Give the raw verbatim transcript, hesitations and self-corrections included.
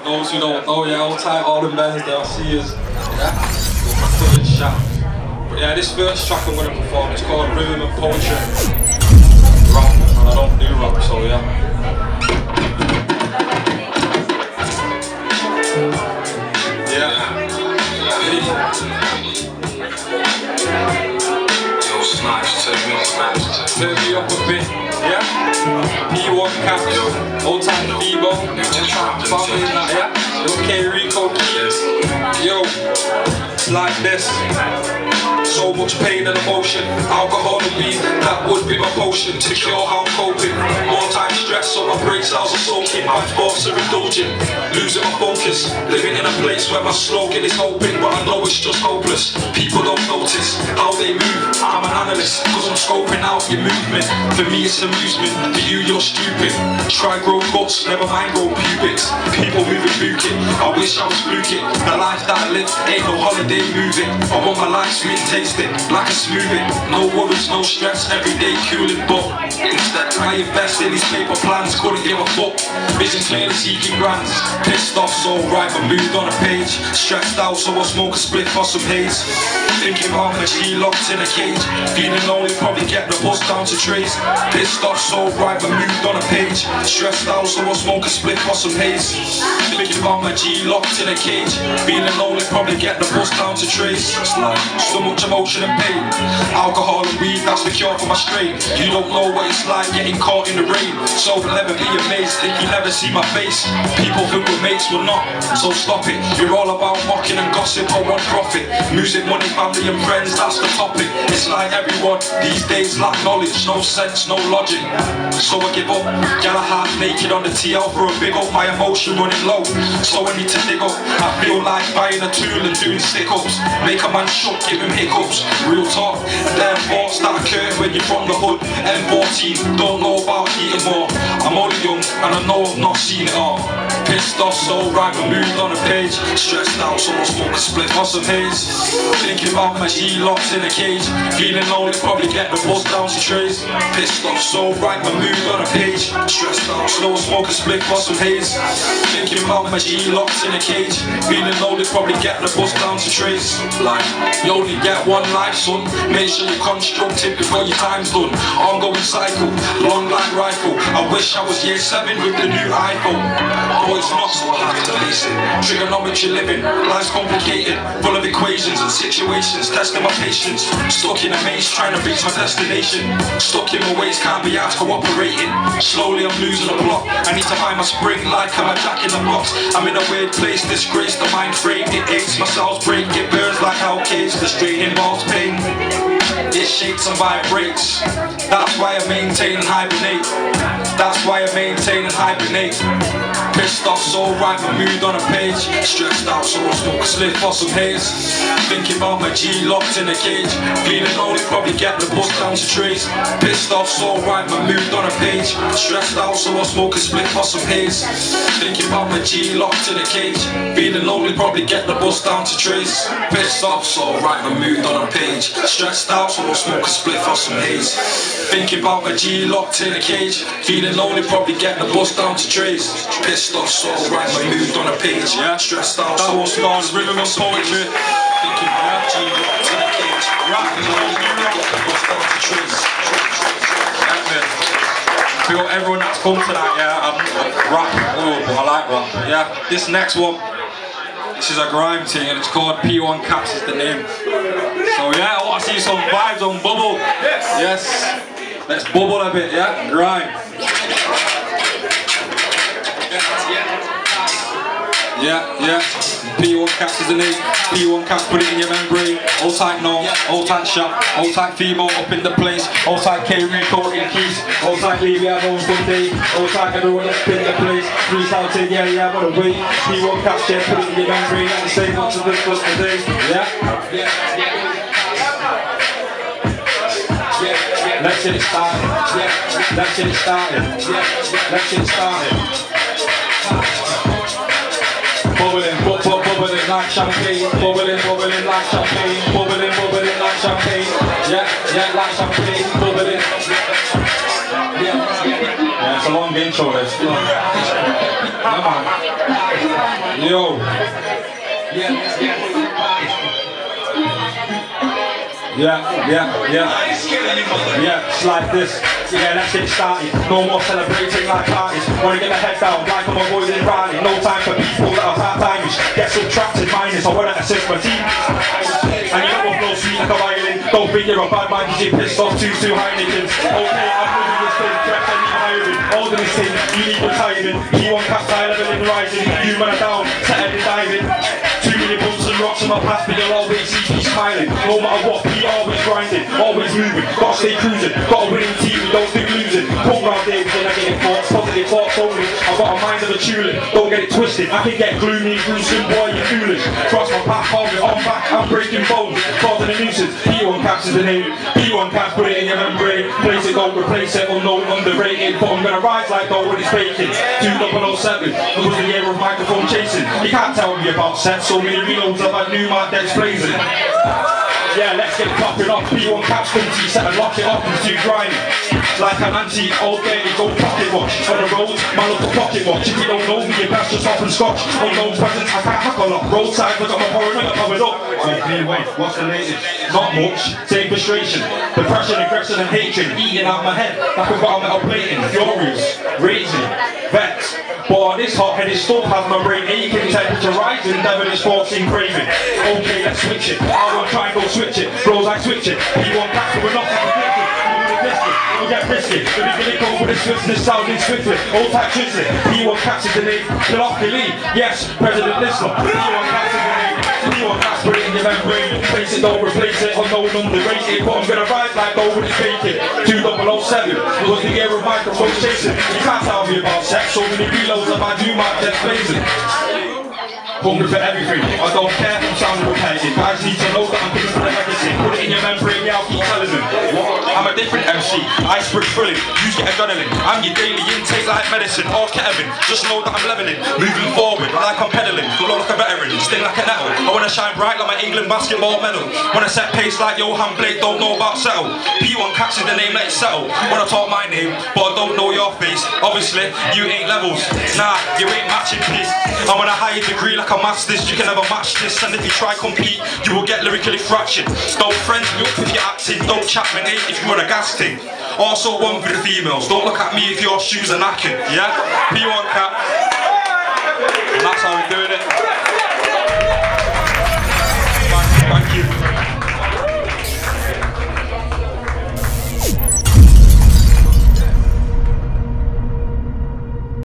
Those who don't know, yeah, hold tight, all them bands there, see you. Yeah, good shot. But yeah, this first track I'm going to perform is called Rhythm and Poetry. Rap, and I don't do rap, so yeah. Yeah. Yo, Snipes, turn me up, Snipes. Turn me up a bit, yeah? P one Cap, old time Debo, family in that, yeah? Okay, Rico Keys, yo, like this. So much pain and emotion, alcohol and weed, that would be my potion to cure how I'm coping. More time stress, so my brain cells are soaking, my thoughts are indulging, losing my focus, living in a place where my slogan is hoping, but I know it's just hopeless. People don't notice how they move, I'm an analyst, cause I'm scoping out your movement. For me it's amusement, for you you're stupid. Try grow guts, never mind grow pubics. People moving booking, I wish I was fluking. The life that I live ain't no holiday moving. I want my life sweet and tasting, like a smoothie. No worries, no stress, everyday cooling. But instead I invest in these paper plans, couldn't give a fuck. Vision clearly seeking grants. Pissed off so right but moved on a page. Stressed out so I smoke a split for some haze. Thinking about my G locked in a cage. Feeling lonely, probably get the bus down to Trace. Pissed off so right but moved on a page. Stressed out so I smoke a split for some haze. Thinking about my G locked in a cage. Feeling lonely, probably get the bus down to Trace. So much emotion and pain. Alcohol and weed, that's the cure for my strain. You don't know what it's like getting caught in the rain. So never be amazed, think you never see my face. People think we're mates, we're not, so stop it. You're all about mocking and gossip or one profit. Music, money, family and friends, that's the topic. It's like everyone these days lack knowledge, no sense, no logic. So I give up, get a half naked on the T L for a big up. My emotion running low, so I need to dig up. I feel like buying a tool and doing stick-ups. Make a man shook, give him hiccups. Real talk, and then thoughts that occur when you're from the hood. M fourteen, don't know about heating more. I'm only young and I know I've not seen it all. Pissed off so right but moved on a page. Stressed out so I smoke a split for some haze. Thinking about my G locked in a cage. Feeling lonely, probably get the bus down to Trace. Pissed off so right but moved on a page. Stressed out so I smoke a split for some haze. Thinking about my G locked in a cage. Feeling lonely, probably get the bus down to Trace. Like, you only get one life, son. Make sure you're constructive before your time's done. Ongoing cycle, long like rifle. I wish I was year seven with the new iPhone. Oh, it's not so hard to face it. Trigonometry living, life's complicated, full of equations and situations, testing my patience. Stuck in a maze, trying to reach my destination. Stuck in my ways, can't be out cooperating. Slowly I'm losing the plot. I need to find my spring like I'm a jack in the box. I'm in a weird place, disgrace the mind frame. It aches, my cells break, it burns like how cage. The strain involves pain. It shakes and vibrates. That's why I maintain and hibernate. That's why I maintain and hibernate. Pissed off so right but moved on a page. Stressed out so I smoke a slip for some haze. Thinking about my G locked in a cage. Feeling lonely, probably get the bus down to Trace. Pissed off so right but moved on a page. Stressed out so I smoke a split for some haze. Thinking about my G locked in a cage. Feeling lonely, probably get the bus down to Trace. Pissed off so right but moved on a page. Stressed out so I smoke a split for some haze. Thinking about my G locked in a cage. Feeling lonely, probably get the bus down to Trace. Pissed off so right but moved on a page. Yeah, stressed out so I smoke rhythm and poetry. Thinking about G locked in a cage. Right, get the bus down to Trace. We got everyone that's come tonight, yeah. I'm rap, oh, but I like rap. Yeah, this next one, this is a grime thing and it's called P one Caps is the name. So yeah, I want to see some vibes on bubble. Yes. Yes. Let's bubble a bit, yeah? Grime. Yeah, yeah. P one Caps is the name. P one Caps, put it in your membrane. Hold tight no, hold tight shot, hold tight Febo up in the place. Hold tight K Rico in keys. Hold tight Levy, I know good day. Hold tight everyone up in the place. Three shouting, yeah, yeah, what a wait. P one Caps, yeah, put it in your membrane. And the same one to discuss today. Yeah? Let's get it started. Let's get it started. Let's get it started. Bubbling, bu bu bubbling like champagne. Bubbling, bubbling like champagne. Bubbling, bubbling like champagne. Yeah, yeah, like champagne. Bubbling. Yeah, yeah. Yeah, it's a long intro, this. Come on. Yo. Yeah, yeah, yeah. Yeah, it's like this. Yeah, let's get started. No more celebrating like parties. Wanna get my head down like I'm avoiding rallying. No time for people that are part-timers. Get subtracted minus, I wanna assist my team. And you don't want no sweet like a violin. Don't think you're a bad man because you pissed off two two Heinekens. Okay, I'm moving this thing, correct, I need hiring. All of this thing, you need retirement. P one caps high level in rising. You man are down, setting and diving. Too many bumps and rocks in my past, but you'll always see me smiling. No matter what, P always grinding, always moving. Gotta stay cruising, got a winning team, we don't think losing. Come round there with negative thoughts, positive thoughts only. I've got a mind of a tulip, don't get it twisted. I can get gloomy, gruesome, boy, you're foolish. Cross my path, hold it on back, I'm breaking bones, causing a nuisance. P one caps is the name, P one caps, put it in your membrane. Place it, don't replace it, unknown, underrated. But I'm gonna rise like though when it's baking. two thousand seven, it was the year of microphone chasing. You can't tell me about sets, so many reloads I've had new mark decks blazing. Yeah, let's get popping off. P one caps come to you, set and lock it off and too grimy. Like an anti, old dirty, go pocket watch. On the road, man look a pocket watch. If you don't know me, you best just hop and scotch. Unknown presence, I can't hack a lot. Roadside, I got my paranoia covered up. Wait, wait, what's the latest? Not much, same frustration. Depression, aggression and hatred, eating out my head. Like I've got a metal plating, furious, raging, vexed. But on this hot-headed stuff has my brain aching, temperature rising, devilish forcing craving. Okay, let's switch it. I won't try and go switch it. Bros, I switch it. P one caps, we're not conflicted. We'll get risky. The beginning come with the swiftness, sounding swiftly. Old type Chisley. P one caps is the name. Philosophy. Yes, President Lisler. P one caps is the name. P one caps, put it in your membrane. Place it, don't replace it. Unknown, underrated. But I'm gonna rise like though when it's vacant. two thousand seven. It was the year of microphone chasing. You can't tell me about sex. So many reloads of my new mark that's blazing. Hungry for everything. I don't care if I'm sounding repetitive. Guys need to know that I'm coming for the legacy. Put it in your membrane, yeah, I'll keep telling them. I'm a different M C. I spread thrilling. Use your adrenaline. I'm your daily intake like medicine. Or Kevin. Just know that I'm leveling. Moving forward like I'm pedaling. Flow like a veteran. Sting like a nettle. I wanna shine bright like my England basketball medal. Wanna set pace like Johan Blake. Don't know about settle. P one caps is the name, let it settle. Wanna talk my name, but I don't know your face. Obviously, you ain't levels. Nah, you ain't matching pace. I'm on a higher degree like a master's, you can never match this. And if you try compete, you will get lyrically fractured. Don't friend me up if you're acting, don't chat me mate if you want a gas thing. Also one for the females, don't look at me if your shoes are knackered, yeah? P one cap. And that's how we do it.